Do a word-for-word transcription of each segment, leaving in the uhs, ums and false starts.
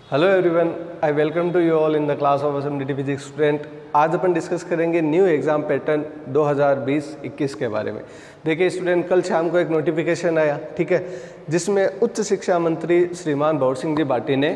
Hello everyone, I welcome to you all in the class of SMDT physics student. आज अपन discuss करेंगे new exam pattern दो हज़ार बीस इक्कीस के बारे में। देखिए स्टूडेंट, कल शाम को एक नोटिफिकेशन आया, ठीक है, जिसमें उच्च शिक्षा मंत्री श्रीमान भवर सिंह जी भाटी ने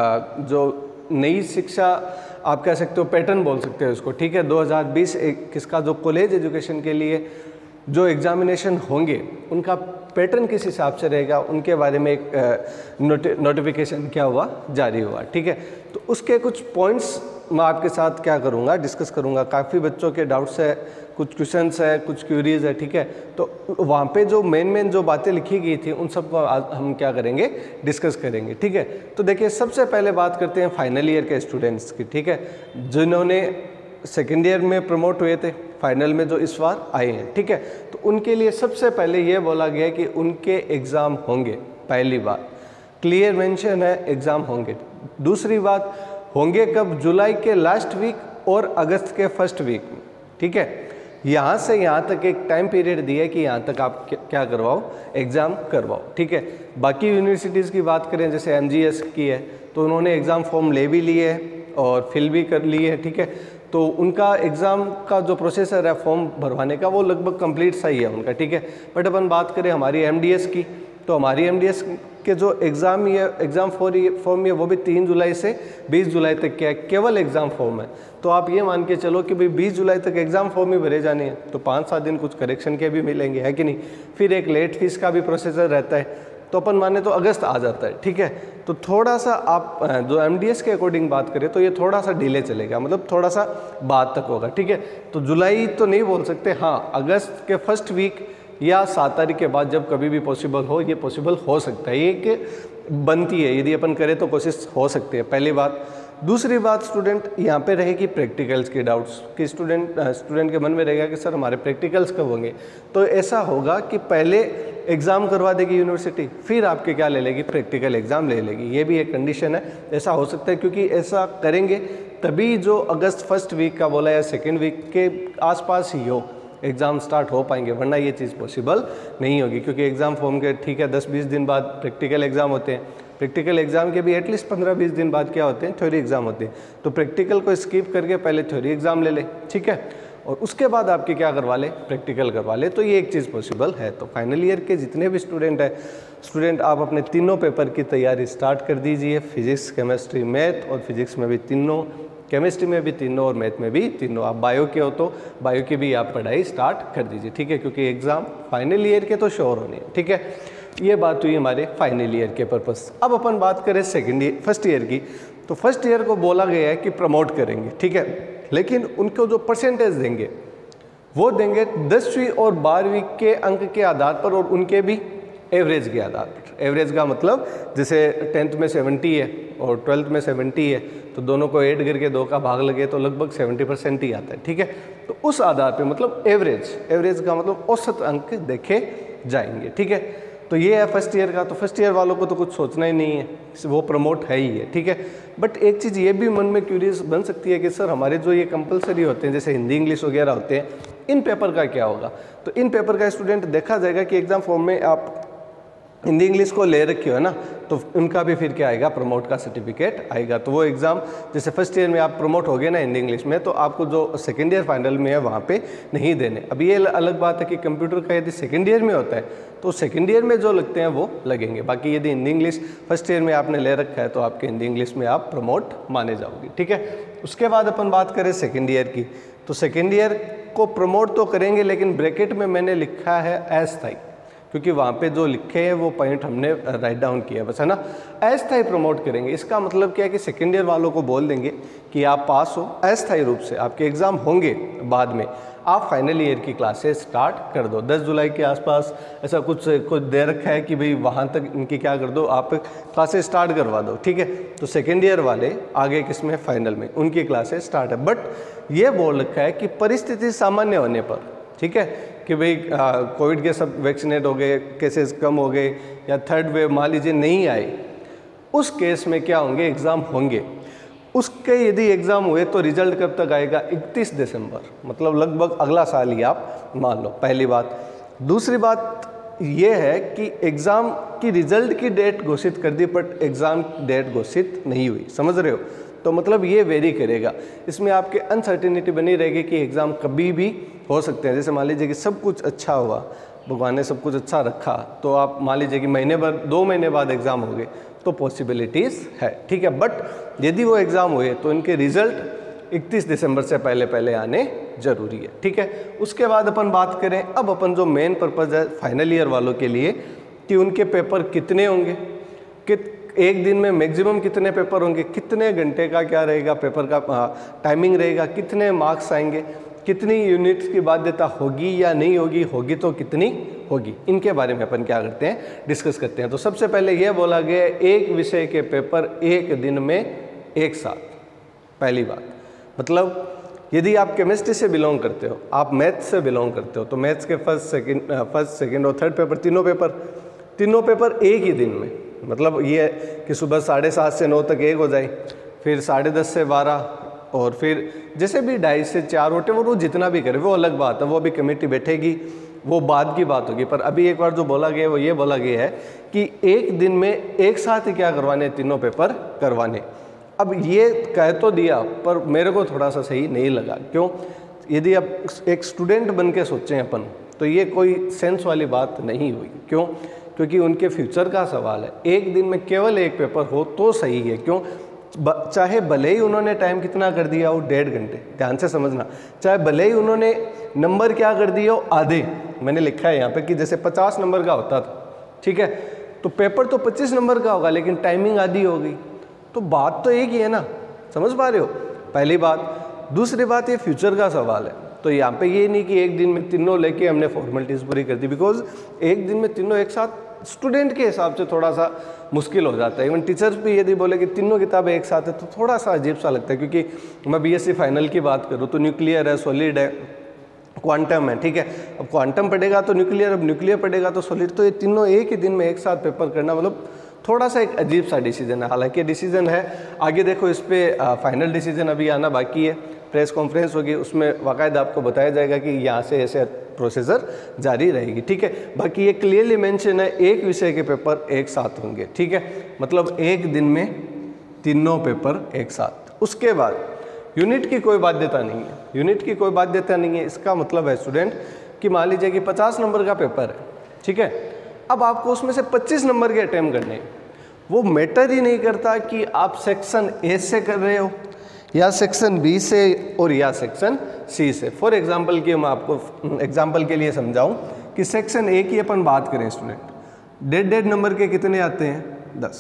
जो नई शिक्षा आप कह सकते हो पैटर्न बोल सकते हो उसको, ठीक है, दो हज़ार बीस इक्कीस का जो कॉलेज एजुकेशन के लिए जो एग्जामिनेशन होंगे उनका पैटर्न किस हिसाब से रहेगा उनके बारे में एक नोटिफिकेशन क्या हुआ, जारी हुआ, ठीक है। तो उसके कुछ पॉइंट्स मैं आपके साथ क्या करूँगा, डिस्कस करूँगा। काफ़ी बच्चों के डाउट्स है, कुछ क्वेश्चंस है, कुछ क्यूरीज है, ठीक है। तो वहाँ पे जो मेन मेन जो बातें लिखी गई थी उन सबको आज हम क्या करेंगे, डिस्कस करेंगे, ठीक है। तो देखिए सबसे पहले बात करते हैं फाइनल ईयर के स्टूडेंट्स की, ठीक है, जिन्होंने सेकेंड ईयर में प्रमोट हुए थे, फाइनल में जो इस बार आए हैं, ठीक है। तो उनके लिए सबसे पहले ये बोला गया कि उनके एग्ज़ाम होंगे, पहली बात क्लियर मेंशन है, एग्ज़ाम होंगे। दूसरी बात, होंगे कब, जुलाई के लास्ट वीक और अगस्त के फर्स्ट वीक में, ठीक है। यहाँ से यहाँ तक एक टाइम पीरियड दिया है कि यहाँ तक आप क्या करवाओ, एग्ज़ाम करवाओ, ठीक है। बाकी यूनिवर्सिटीज़ की बात करें, जैसे एमजीएस की है, तो उन्होंने एग्ज़ाम फॉर्म ले भी लिए है और फिल भी कर लिए है, ठीक है। तो उनका एग्ज़ाम का जो प्रोसेसर है फॉर्म भरवाने का वो लगभग कंप्लीट सही है उनका, ठीक है। बट अपन बात करें हमारी एमडीएस की, तो हमारी एमडीएस के जो एग्ज़ाम ये एग्ज़ाम फॉर्म है वो भी तीन जुलाई से बीस जुलाई तक क्या है, केवल एग्ज़ाम फॉर्म है। तो आप ये मान के चलो कि भाई बीस जुलाई तक एग्ज़ाम फॉर्म ही भरे जाने हैं, तो पाँच सात दिन कुछ करेक्शन के भी मिलेंगे, है कि नहीं। फिर एक लेट फीस का भी प्रोसेसर रहता है, तो अपन माने तो अगस्त आ जाता है, ठीक है। तो थोड़ा सा आप जो एमडीएस के अकॉर्डिंग बात करें तो ये थोड़ा सा डिले चलेगा, मतलब थोड़ा सा बाद तक होगा, ठीक है। तो जुलाई तो नहीं बोल सकते, हाँ अगस्त के फर्स्ट वीक या सात तारीख के बाद जब कभी भी पॉसिबल हो, ये पॉसिबल हो सकता है, ये कि बनती है, यदि अपन करें तो कोशिश हो सकती है, पहली बात। दूसरी बात स्टूडेंट, यहाँ पे रहेगी प्रैक्टिकल्स की डाउट्स कि स्टूडेंट स्टूडेंट के मन में रहेगा कि सर हमारे प्रैक्टिकल्स कब होंगे। तो ऐसा होगा कि पहले एग्ज़ाम करवा देगी यूनिवर्सिटी, फिर आपके क्या ले लेगी, प्रैक्टिकल एग्ज़ाम ले लेगी। ये भी एक कंडीशन है, ऐसा हो सकता है, क्योंकि ऐसा करेंगे तभी जो अगस्त फर्स्ट वीक का बोला या सेकेंड वीक के आसपास ही हो एग्ज़ाम स्टार्ट हो पाएंगे, वरना ये चीज़ पॉसिबल नहीं होगी, क्योंकि एग्ज़ाम फॉर्म के ठीक है दस बीस दिन बाद प्रैक्टिकल एग्ज़ाम होते हैं, प्रैक्टिकल एग्ज़ाम के भी एटलीस्ट पंद्रह बीस दिन बाद क्या होते हैं, थ्योरी एग्ज़ाम होते हैं। तो प्रैक्टिकल को स्किप करके पहले थ्योरी एग्ज़ाम ले ले, ठीक है, और उसके बाद आपके क्या करवा ले, प्रैक्टिकल करवा ले। तो ये एक चीज़ पॉसिबल है। तो फाइनल ईयर के जितने भी स्टूडेंट हैं, स्टूडेंट आप अपने तीनों पेपर की तैयारी स्टार्ट कर दीजिए, फिजिक्स, केमिस्ट्री, मैथ, और फिजिक्स में भी तीनों, केमिस्ट्री में भी तीनों और मैथ में भी तीनों। आप बायो के हो तो बायो की भी आप पढ़ाई स्टार्ट कर दीजिए, ठीक है, क्योंकि एग्ज़ाम फाइनल ईयर के तो श्योर होने हैं, ठीक है। ये बात हुई हमारे फाइनल ईयर के पर्पस। अब अपन बात करें सेकेंड ईयर फर्स्ट ईयर की, तो फर्स्ट ईयर को बोला गया है कि प्रमोट करेंगे, ठीक है, लेकिन उनको जो परसेंटेज देंगे वो देंगे दसवीं और बारहवीं के अंक के आधार पर और उनके भी एवरेज के आधार पर। एवरेज का मतलब जैसे टेंथ में सेवेंटी है और ट्वेल्थ में सेवेंटी है, तो दोनों को ऐड करके दो का भाग लगे तो लगभग सेवेंटी परसेंट ही आता है, ठीक है। तो उस आधार पे मतलब एवरेज, एवरेज का मतलब औसत अंक देखे जाएंगे, ठीक है। तो ये है फर्स्ट ईयर का। तो फर्स्ट ईयर वालों को तो कुछ सोचना ही नहीं है, वो प्रमोट है ही है, ठीक है। बट एक चीज़ ये भी मन में क्यूरियस बन सकती है कि सर हमारे जो ये कंपलसरी होते हैं, जैसे हिंदी इंग्लिश वगैरह होते हैं, इन पेपर का क्या होगा। तो इन पेपर का स्टूडेंट देखा जाएगा कि एग्ज़ाम फॉर्म में आप हिंदी इंग्लिश को ले रखे हो ना, तो उनका भी फिर क्या आएगा, प्रमोट का सर्टिफिकेट आएगा। तो वो एग्ज़ाम जैसे फर्स्ट ईयर में आप प्रमोट हो गए ना हिंदी इंग्लिश में, तो आपको जो सेकेंड ईयर फाइनल में है वहाँ पे नहीं देने। अब ये अलग बात है कि कंप्यूटर का यदि सेकेंड ईयर में होता है तो सेकेंड ईयर में जो लगते हैं वो लगेंगे। बाकी यदि हिंदी इंग्लिश फर्स्ट ईयर में आपने ले रखा है तो आपके हिंदी इंग्लिश में आप प्रमोट माने जाओगे, ठीक है। उसके बाद अपन बात करें सेकेंड ईयर की, तो सेकेंड ईयर को प्रमोट तो करेंगे, लेकिन ब्रैकेट में मैंने लिखा है अस्थायी, क्योंकि वहाँ पे जो लिखे हैं वो पॉइंट हमने राइट डाउन किया बस, है ना। अस्थायी प्रमोट करेंगे, इसका मतलब क्या है कि सेकेंड ईयर वालों को बोल देंगे कि आप पास हो, अस्थायी रूप से आपके एग्ज़ाम होंगे, बाद में आप फाइनल ईयर की क्लासेस स्टार्ट कर दो। दस जुलाई के आसपास ऐसा कुछ कुछ दे रखा है कि भाई वहाँ तक इनकी क्या कर दो, आप क्लासेस स्टार्ट करवा दो, ठीक है। तो सेकेंड ईयर वाले आगे किस में, फाइनल में, उनकी क्लासेस स्टार्ट है। बट ये बोल रखा है कि परिस्थिति सामान्य होने पर, ठीक है, कि भाई कोविड के सब वैक्सीनेट हो गए, केसेस कम हो गए, या थर्ड वेव मान लीजिए नहीं आए, उस केस में क्या होंगे, एग्ज़ाम होंगे। उसके यदि एग्ज़ाम हुए तो रिजल्ट कब तक आएगा, इकतीस दिसंबर, मतलब लगभग अगला साल ही आप मान लो, पहली बात। दूसरी बात, ये है कि एग्ज़ाम की रिजल्ट की डेट घोषित कर दी बट एग्ज़ाम डेट घोषित नहीं हुई, समझ रहे हो? तो मतलब ये वेरी करेगा, इसमें आपके अनसर्टेनिटी बनी रहेगी कि एग्ज़ाम कभी भी हो सकते हैं। जैसे मान लीजिए कि सब कुछ अच्छा हुआ, भगवान ने सब कुछ अच्छा रखा, तो आप मान लीजिए कि महीने भर दो महीने बाद एग्ज़ाम हो गए तो पॉसिबिलिटीज़ है, ठीक है। बट यदि वो एग्ज़ाम हुए तो इनके रिज़ल्ट इकतीस दिसंबर से पहले पहले आने ज़रूरी है, ठीक है। उसके बाद अपन बात करें, अब अपन जो मेन पर्पज़ है फाइनल ईयर वालों के लिए कि उनके पेपर कितने होंगे, कि एक दिन में मैक्सिमम कितने पेपर होंगे, कितने घंटे का क्या रहेगा पेपर का टाइमिंग रहेगा, कितने मार्क्स आएंगे, कितनी यूनिट्स की बाध्यता होगी या नहीं होगी, होगी तो कितनी होगी, इनके बारे में अपन क्या करते हैं, डिस्कस करते हैं। तो सबसे पहले यह बोला गया एक विषय के पेपर एक दिन में एक साथ। पहली बात मतलब यदि आप केमिस्ट्री से बिलोंग करते हो, आप मैथ्स से बिलोंग करते हो, तो मैथ्स के फर्स्ट सेकंड फर्स्ट सेकंड और थर्ड पेपर तीनों पेपर तीनों पेपर एक ही दिन में, मतलब ये कि सुबह साढ़े सात से नौ तक एक हो जाए, फिर साढ़े दस से बारह, और फिर जैसे भी ढाई से चार होटे वो जितना भी करे वो अलग बात है, वो अभी कमेटी बैठेगी, वो बाद की बात होगी। पर अभी एक बार जो बोला गया है वो ये बोला गया है कि एक दिन में एक साथ ही क्या करवाने, तीनों पेपर करवाने। अब ये कह तो दिया पर मेरे को थोड़ा सा सही नहीं लगा। क्यों? यदि आप एक स्टूडेंट बन के सोचें अपन, तो ये कोई सेंस वाली बात नहीं हुई। क्यों? क्योंकि उनके फ्यूचर का सवाल है। एक दिन में केवल एक पेपर हो तो सही है। क्यों? चाहे भले ही उन्होंने टाइम कितना कर दिया हो, डेढ़ घंटे, ध्यान से समझना, चाहे भले ही उन्होंने नंबर क्या कर दिया हो, आधे, मैंने लिखा है यहाँ पे कि जैसे पचास नंबर का होता था, ठीक है, तो पेपर तो पच्चीस नंबर का होगा लेकिन टाइमिंग आधी हो गई, तो बात तो एक ही है ना, समझ पा रहे हो? पहली बात। दूसरी बात, ये फ्यूचर का सवाल है, तो यहाँ पे ये नहीं कि एक दिन में तीनों लेके हमने फॉर्मेलिटीज़ पूरी कर दी, बिकॉज एक दिन में तीनों एक साथ स्टूडेंट के हिसाब से थोड़ा सा मुश्किल हो जाता है। इवन टीचर्स भी यदि बोले कि तीनों किताबें एक साथ है तो थोड़ा सा अजीब सा लगता है। क्योंकि मैं बीएससी फाइनल की बात करूँ तो न्यूक्लियर है, सॉलिड है, क्वांटम है, ठीक है। अब क्वांटम पढ़ेगा तो न्यूक्लियर, अब न्यूक्लियर पढ़ेगा तो सॉलिड, तो ये तीनों एक ही दिन में एक साथ पेपर करना मतलब थोड़ा सा एक अजीब सा डिसीजन है। हालांकि डिसीजन है, आगे देखो इस पर फाइनल डिसीजन अभी आना बाकी है, प्रेस कॉन्फ्रेंस होगी, उसमें बाकायदा आपको बताया जाएगा कि यहाँ से ऐसे प्रोसीजर जारी रहेगी, ठीक है। बाकी ये क्लियरली मेंशन है एक विषय के पेपर एक साथ होंगे, ठीक है, मतलब एक दिन में तीनों पेपर एक साथ। उसके बाद यूनिट की कोई बाध्यता नहीं है, यूनिट की कोई बाध्यता नहीं है। इसका मतलब है स्टूडेंट कि मान लीजिए कि पचास नंबर का पेपर है, ठीक है, अब आपको उसमें से पच्चीस नंबर के अटेम्प्ट करने हैं। वो मैटर ही नहीं करता कि आप सेक्शन ए से कर रहे हो या सेक्शन बी से और या सेक्शन सी से। फॉर एग्जांपल की मैं आपको एग्जांपल के लिए समझाऊं कि सेक्शन ए की अपन बात करें स्टूडेंट, डेढ़ डेढ़ नंबर के कितने आते हैं, दस।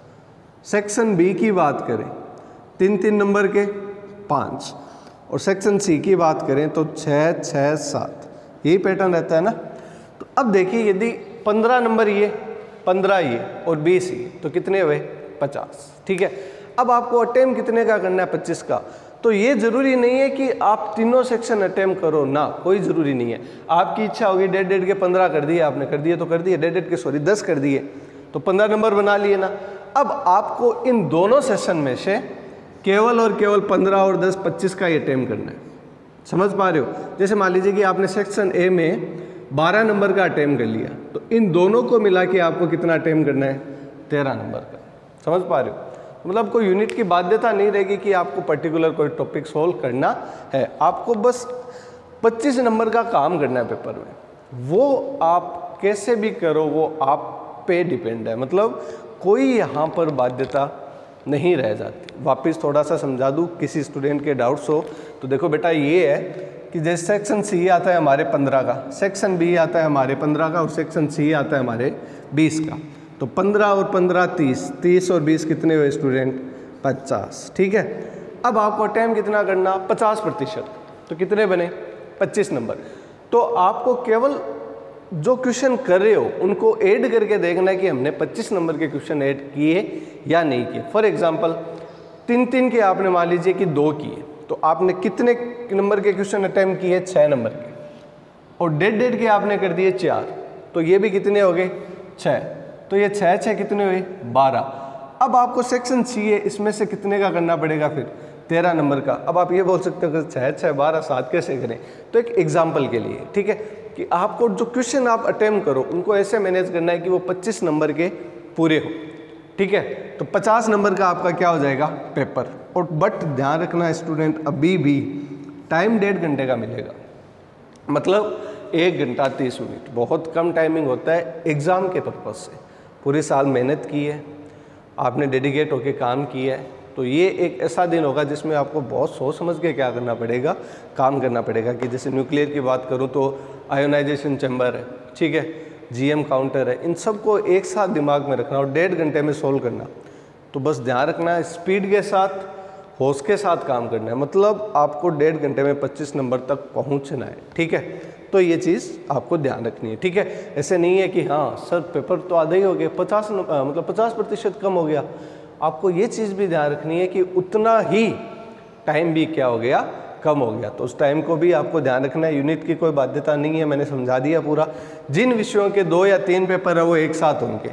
सेक्शन बी की बात करें तीन तीन नंबर के पाँच, और सेक्शन सी की बात करें तो छः छः सात, यही पैटर्न रहता है ना। तो अब देखिए यदि पंद्रह नंबर ये, पंद्रह ये और बीस ये, तो कितने हुए, पचास, ठीक है। अब आपको अटेम्प्ट कितने का करना है, पच्चीस का। तो ये ज़रूरी नहीं है कि आप तीनों सेक्शन अटेम्प्ट करो ना, कोई ज़रूरी नहीं है। आपकी इच्छा होगी डेढ़ डेढ़ के पंद्रह कर दिए, आपने कर दिए तो कर दिए, डेढ़ डेढ़ के सॉरी दस कर दिए तो पंद्रह नंबर बना लिए ना। अब आपको इन दोनों सेशन में से केवल और केवल पंद्रह और दस पच्चीस का ही अटेम्प्ट करना है, समझ पा रहे हो? जैसे मान लीजिए कि आपने सेक्शन ए में बारह नंबर का अटेम्प्ट कर लिया, तो इन दोनों को मिला के आपको कितना अटेम्प्ट करना है, तेरह नंबर का, समझ पा रहे हो? मतलब कोई यूनिट की बाध्यता नहीं रहेगी कि आपको पर्टिकुलर कोई टॉपिक सोल्व करना है, आपको बस पच्चीस नंबर का काम करना है पेपर में। वो आप कैसे भी करो, वो आप पे डिपेंड है, मतलब कोई यहाँ पर बाध्यता नहीं रह जाती। वापस थोड़ा सा समझा दूँ, किसी स्टूडेंट के डाउट्स हो तो देखो बेटा, ये है कि जैसे सेक्शन सी आता है हमारे पंद्रह का, सेक्शन बी आता है हमारे पंद्रह का और सेक्शन सी आता है हमारे बीस का, तो पंद्रह और पंद्रह तीस, तीस और बीस कितने हुए स्टूडेंट, पचास, ठीक है। अब आपको टाइम कितना करना, पचास प्रतिशत, तो कितने बने, पच्चीस नंबर। तो आपको केवल जो क्वेश्चन कर रहे हो उनको ऐड करके देखना है कि हमने पच्चीस नंबर के क्वेश्चन ऐड किए या नहीं किए। फॉर एग्जांपल तीन तीन के आपने मान लीजिए कि दो किए, तो आपने कितने नंबर के क्वेश्चन अटेम्प्ट किए, छः नंबर के, और डेढ़ डेढ़ के आपने कर दिए चार, तो ये भी कितने हो गए, छः, तो ये छः छः कितने हुए, बारह। अब आपको सेक्शन सी है, इसमें से कितने का करना पड़ेगा, फिर तेरह नंबर का। अब आप ये बोल सकते हो कि छः छः बारह सात कैसे करें, तो एक एग्जाम्पल के लिए, ठीक है। कि आपको जो क्वेश्चन आप अटेम्प्ट करो उनको ऐसे मैनेज करना है कि वो पच्चीस नंबर के पूरे हो, ठीक है। तो पचास नंबर का आपका क्या हो जाएगा पेपर। और बट ध्यान रखना स्टूडेंट, अभी भी टाइम डेढ़ घंटे का मिलेगा, मतलब एक घंटा तीस मिनट, बहुत कम टाइमिंग होता है एग्ज़ाम के पर्पज़ से। पूरे साल मेहनत की है आपने, डेडिकेट होकर काम किया है, तो ये एक ऐसा दिन होगा जिसमें आपको बहुत सोच समझ के क्या करना पड़ेगा, काम करना पड़ेगा। कि जैसे न्यूक्लियर की बात करूँ तो आयोनाइजेशन चैम्बर है, ठीक है, जीएम काउंटर है, इन सबको एक साथ दिमाग में रखना और डेढ़ घंटे में सोल्व करना। तो बस ध्यान रखना है स्पीड के साथ, होश के साथ काम करना है, मतलब आपको डेढ़ घंटे में पच्चीस नंबर तक पहुंचना है, ठीक है। तो ये चीज़ आपको ध्यान रखनी है, ठीक है। ऐसे नहीं है कि हाँ सर पेपर तो आधे ही हो गए, पचास मतलब पचास प्रतिशत कम हो गया। आपको ये चीज़ भी ध्यान रखनी है कि उतना ही टाइम भी क्या हो गया, कम हो गया, तो उस टाइम को भी आपको ध्यान रखना है। यूनिट की कोई बाध्यता नहीं है, मैंने समझा दिया पूरा। जिन विषयों के दो या तीन पेपर है वो एक साथ होंगे,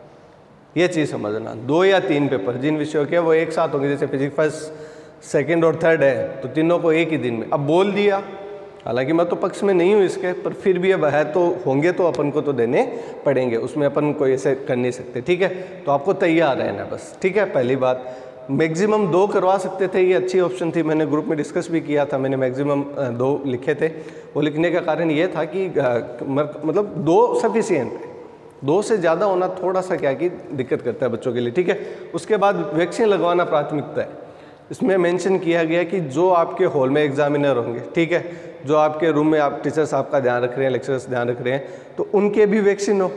ये चीज़ समझना। दो या तीन पेपर जिन विषयों के वो एक साथ होंगे, जैसे फिजिक्स फर्स्ट सेकंड और थर्ड है तो तीनों को एक ही दिन में। अब बोल दिया, हालांकि मैं तो पक्ष में नहीं हूँ इसके, पर फिर भी अब है तो होंगे तो अपन को तो देने पड़ेंगे, उसमें अपन कोई ऐसे कर नहीं सकते, ठीक है। तो आपको तैयार रहना बस, ठीक है। पहली बात, मैक्सिमम दो करवा सकते थे, ये अच्छी ऑप्शन थी, मैंने ग्रुप में डिस्कस भी किया था, मैंने मैक्सिमम दो लिखे थे। वो लिखने का कारण ये था कि मतलब दो सफिशिएंट है, दो से ज़्यादा होना थोड़ा सा क्या कि दिक्कत करता है बच्चों के लिए, ठीक है। उसके बाद वैक्सीन लगवाना प्राथमिकता है। इसमें मेंशन किया गया कि जो आपके हॉल में एग्जामिनर होंगे, ठीक है, जो आपके रूम में आप टीचर्स आपका ध्यान रख रहे हैं, लेक्चरर्स ध्यान रख रहे हैं, तो उनके भी वैक्सीन हो।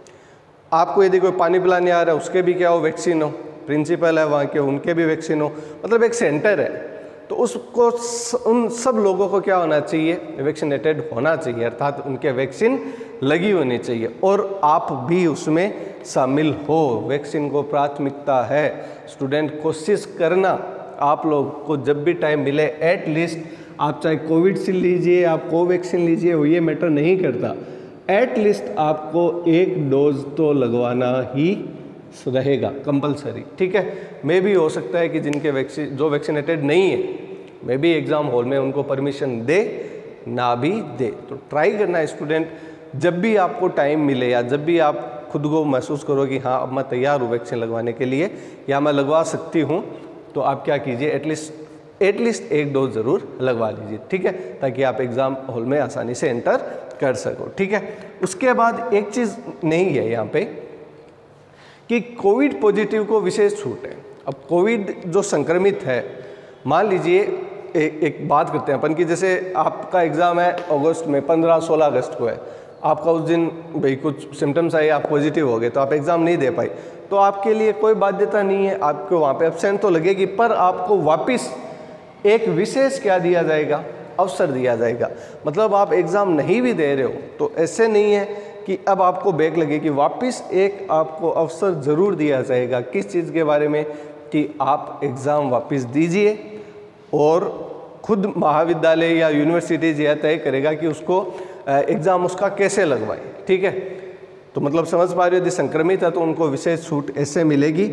आपको यदि कोई पानी पिलाने आ रहा है उसके भी क्या हो, वैक्सीन हो। प्रिंसिपल है वहाँ के, उनके भी वैक्सीन हो। मतलब एक सेंटर है तो उसको उन सब लोगों को क्या होना चाहिए, वैक्सीनेटेड होना चाहिए, अर्थात उनके वैक्सीन लगी होनी चाहिए और आप भी उसमें शामिल हो। वैक्सीन को प्राथमिकता है। स्टूडेंट कोशिश करना, आप लोग को जब भी टाइम मिले एट लीस्ट, आप चाहे कोविड से लीजिए, आप कोवैक्सीन लीजिए, वो ये मैटर नहीं करता, एट लीस्ट आपको एक डोज तो लगवाना ही रहेगा कंपलसरी, ठीक है। मे भी हो सकता है कि जिनके वैक्सीन जो वैक्सीनेटेड नहीं है, मे भी एग्ज़ाम हॉल में उनको परमिशन दे ना भी दे। तो ट्राई करना है स्टूडेंट, जब भी आपको टाइम मिले या जब भी आप खुद को महसूस करो कि हाँ अब मैं तैयार हूँ वैक्सीन लगवाने के लिए या मैं लगवा सकती हूँ, तो आप क्या कीजिए, एटलीस्ट एटलीस्ट एक डोज ज़रूर लगवा लीजिए, ठीक है, ताकि आप एग्ज़ाम हॉल में आसानी से एंटर कर सको, ठीक है। उसके बाद एक चीज़ नहीं है यहाँ पे कि कोविड पॉजिटिव को विशेष छूट है। अब कोविड जो संक्रमित है, मान लीजिए एक एक बात करते हैं अपन की, जैसे आपका एग्ज़ाम है अगस्त में, पंद्रह सोलह अगस्त को है, आपका उस दिन भाई कुछ सिम्टम्स आए, आप पॉजिटिव हो गए, तो आप एग्ज़ाम नहीं दे पाए, तो आपके लिए कोई बाध्यता नहीं है, आपको वहाँ पे एब्सेंट तो लगेगी, पर आपको वापस एक विशेष क्या दिया जाएगा, अवसर दिया जाएगा। मतलब आप एग्ज़ाम नहीं भी दे रहे हो तो ऐसे नहीं है कि अब आपको बैक लगेगी, वापस एक आपको अवसर ज़रूर दिया जाएगा। किस चीज़ के बारे में, कि आप एग्ज़ाम वापस दीजिए और खुद महाविद्यालय या यूनिवर्सिटीज यह तय करेगा कि उसको एग्ज़ाम उसका कैसे लगवाए, ठीक है। तो मतलब समझ पा रहे हो, यदि संक्रमित है तो उनको विशेष छूट ऐसे मिलेगी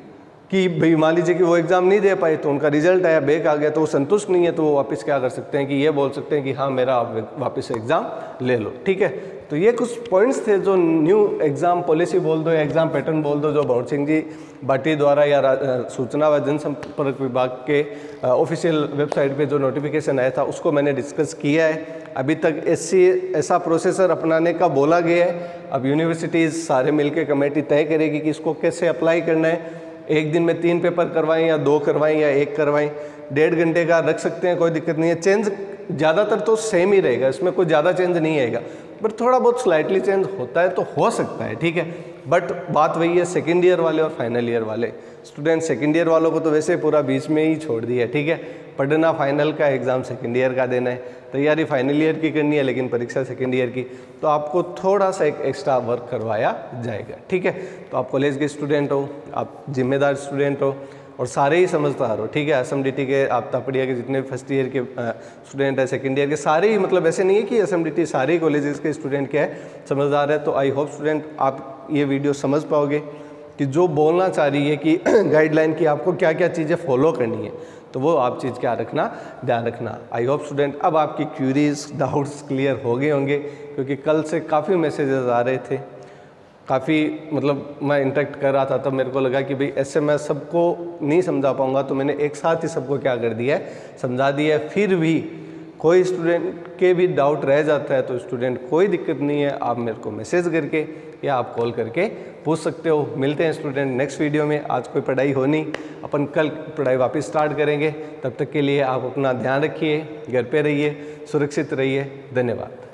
कि भाई मान लीजिए कि वो एग्ज़ाम नहीं दे पाए, तो उनका रिजल्ट आया बैक आ गया, तो वो संतुष्ट नहीं है, तो वो वापस क्या कर सकते हैं कि ये बोल सकते हैं कि हाँ मेरा आप वापस एग्ज़ाम ले लो, ठीक है। तो ये कुछ पॉइंट्स थे जो न्यू एग्ज़ाम पॉलिसी बोल दो या एग्ज़ाम पैटर्न बोल दो, जो भंवर सिंह जी भाटी द्वारा या सूचना व जनसंपर्क विभाग के ऑफिशियल वेबसाइट पे जो नोटिफिकेशन आया था उसको मैंने डिस्कस किया है। अभी तक ऐसी ऐसा प्रोसेसर अपनाने का बोला गया है। अब यूनिवर्सिटीज़ सारे मिलकर कमेटी तय करेगी कि इसको कैसे अप्लाई करना है। एक दिन में तीन पेपर करवाएं या दो करवाएं या एक करवाएं, डेढ़ घंटे का रख सकते हैं, कोई दिक्कत नहीं है। चेंज ज़्यादातर तो सेम ही रहेगा, इसमें कोई ज़्यादा चेंज नहीं आएगा, पर थोड़ा बहुत स्लाइटली चेंज होता है तो हो सकता है, ठीक है। बट बात वही है, सेकेंड ईयर वाले और फाइनल ईयर वाले स्टूडेंट, सेकेंड ईयर वालों को तो वैसे पूरा बीच में ही छोड़ दिया है, ठीक है। पढ़ना फाइनल का, एग्ज़ाम सेकेंड ईयर का देना है, तैयारी फाइनल ईयर की करनी है लेकिन परीक्षा सेकेंड ईयर की, तो आपको थोड़ा सा एक एक्स्ट्रा वर्क करवाया जाएगा, ठीक है। तो आप कॉलेज के स्टूडेंट हो, आप जिम्मेदार स्टूडेंट हो और सारे ही समझदार हो, ठीक है। असम डी टी के, आप तापड़िया के जितने फर्स्ट ईयर के स्टूडेंट है, सेकेंड ईयर के सारे ही, मतलब ऐसे नहीं है कि असम डी टी सारे ही कॉलेजेस के स्टूडेंट क्या है समझदार है। तो आई होप स्टूडेंट आप ये वीडियो समझ पाओगे, कि जो बोलना चाह रही है कि गाइडलाइन की आपको क्या क्या चीज़ें फॉलो करनी है, तो वो आप चीज़ क्या रखना, ध्यान रखना। आई होप स्टूडेंट अब आपकी क्यूरीज डाउट्स क्लियर हो गए होंगे, क्योंकि कल से काफ़ी मैसेजेस आ रहे थे, काफ़ी मतलब मैं इंटरेक्ट कर रहा था, तब मेरे को लगा कि भाई ऐसे मैं सबको नहीं समझा पाऊँगा, तो मैंने एक साथ ही सबको क्या कर दिया है, समझा दिया है। फिर भी कोई स्टूडेंट के भी डाउट रह जाता है तो स्टूडेंट कोई दिक्कत नहीं है, आप मेरे को मैसेज करके या आप कॉल करके पूछ सकते हो। मिलते हैं स्टूडेंट नेक्स्ट वीडियो में। आज कोई पढ़ाई हो नहीं, अपन कल पढ़ाई वापस स्टार्ट करेंगे। तब तक के लिए आप अपना ध्यान रखिए, घर पे रहिए, सुरक्षित रहिए। धन्यवाद।